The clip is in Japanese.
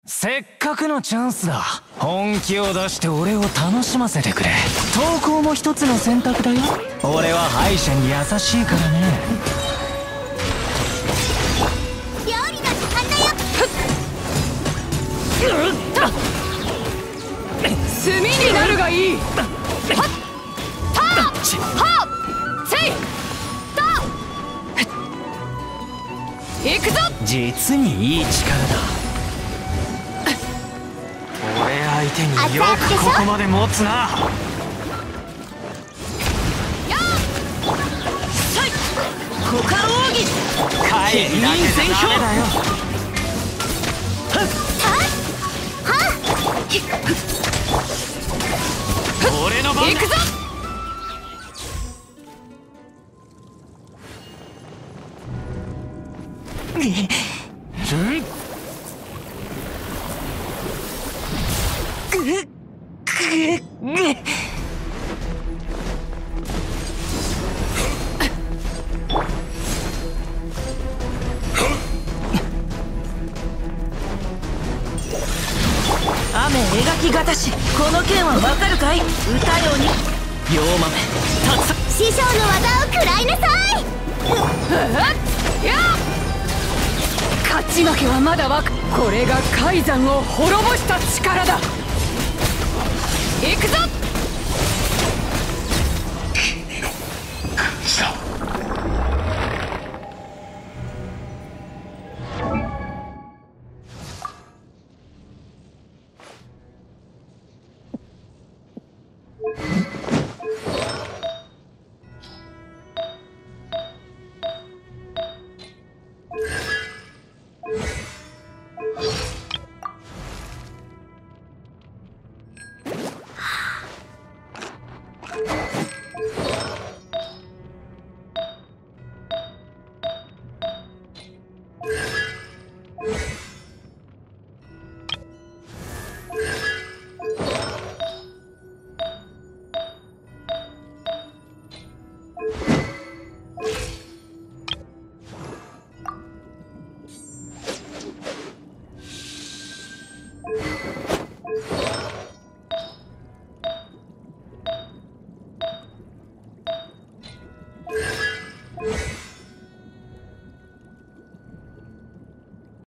せっかくのチャンスだ。本気を出して俺を楽しませてくれ。投稿も一つの選択だよ。俺は敗者に優しいからね。 料理の時間だよ。 炭になるがいい。はっはっはっせいと行くぞ。 実にいい力だ。俺相手によくここまで持つな。 股間奥義帰りだけじゃダメだよ。俺の番だ。 行くぞ。雨描きがたし、この剣はわかるかい。歌ように両豆立つ。 師匠の技を食らいなさい。 勝ち負けはまだこれが海山を滅ぼした力だ。行くぞ。